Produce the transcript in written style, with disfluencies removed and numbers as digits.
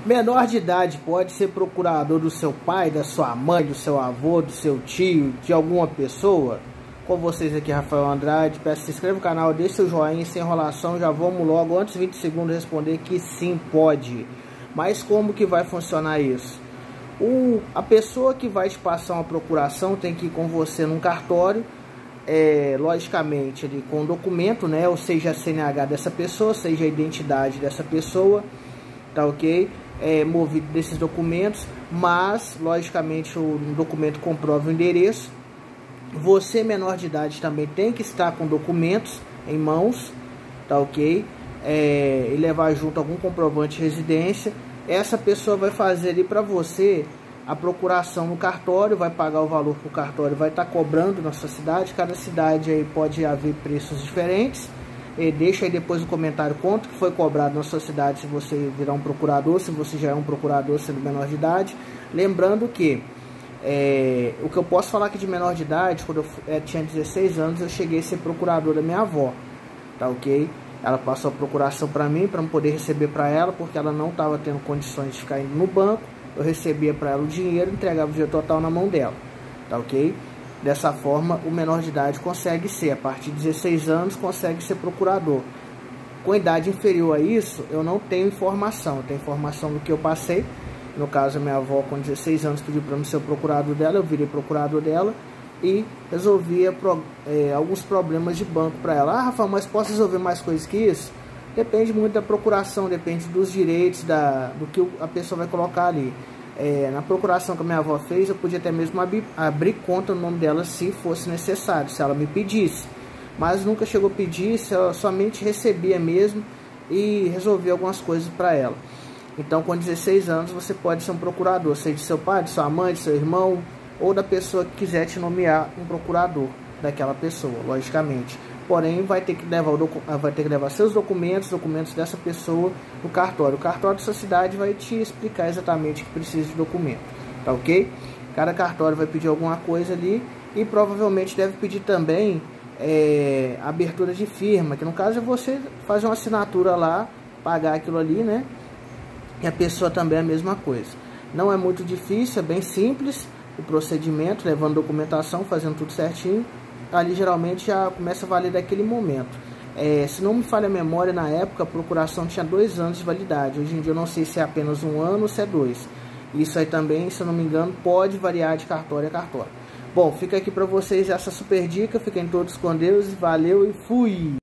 Menor de idade pode ser procurador do seu pai, da sua mãe, do seu avô, do seu tio, de alguma pessoa? Com vocês aqui, Rafael Andrade. Peço que se inscreva no canal, deixe seu joinha, sem enrolação. Já vamos logo, antes de 20 segundos, responder que sim, pode. Mas como que vai funcionar isso? A pessoa que vai te passar uma procuração tem que ir com você num cartório, logicamente, ali, com documento, né? Ou seja, a CNH dessa pessoa, seja a identidade dessa pessoa, tá ok? Movido desses documentos, mas logicamente o documento comprova o endereço. Você, menor de idade, também tem que estar com documentos em mãos, tá ok? E levar junto algum comprovante de residência. Essa pessoa vai fazer ali para você a procuração no cartório, vai pagar o valor que o cartório vai estar cobrando na sua cidade. Cada cidade aí pode haver preços diferentes. Deixa aí depois no comentário quanto que foi cobrado na sua cidade, se você virar um procurador, se você já é um procurador sendo menor de idade. Lembrando que o que eu posso falar aqui de menor de idade, quando eu tinha 16 anos, eu cheguei a ser procurador da minha avó, tá ok? Ela passou a procuração para mim, para eu poder receber para ela, porque ela não estava tendo condições de ficar indo no banco. Eu recebia para ela o dinheiro, entregava o dinheiro total na mão dela, tá ok? Dessa forma, o menor de idade consegue ser, a partir de 16 anos, consegue ser procurador. Com idade inferior a isso, eu não tenho informação. Eu tenho informação do que eu passei. No caso, a minha avó, com 16 anos, pediu para mim ser o procurador dela. Eu virei procurador dela e resolvia alguns problemas de banco para ela. Ah, Rafael, mas posso resolver mais coisas que isso? Depende muito da procuração, depende dos direitos, do que a pessoa vai colocar ali. Na procuração que a minha avó fez, eu podia até mesmo abrir conta no nome dela se fosse necessário, se ela me pedisse. Mas nunca chegou a pedir, ela somente recebia mesmo e resolvia algumas coisas para ela. Então, com 16 anos, você pode ser um procurador, seja de seu pai, de sua mãe, de seu irmão, ou da pessoa que quiser te nomear um procurador daquela pessoa, logicamente. Porém, vai ter que levar seus documentos dessa pessoa no cartório. O cartório da sua cidade vai te explicar exatamente o que precisa de documento, tá ok? Cada cartório vai pedir alguma coisa ali e provavelmente deve pedir também abertura de firma, que no caso é você fazer uma assinatura lá, pagar aquilo ali, né? E a pessoa também é a mesma coisa. Não é muito difícil, é bem simples o procedimento, levando documentação, fazendo tudo certinho. Ali geralmente já começa a valer daquele momento. Se não me falha a memória, na época a procuração tinha 2 anos de validade. Hoje em dia eu não sei se é apenas 1 ano ou se é 2. Isso aí também, se eu não me engano, pode variar de cartório a cartório. Bom, fica aqui para vocês essa super dica. Fiquem todos com Deus, valeu e fui!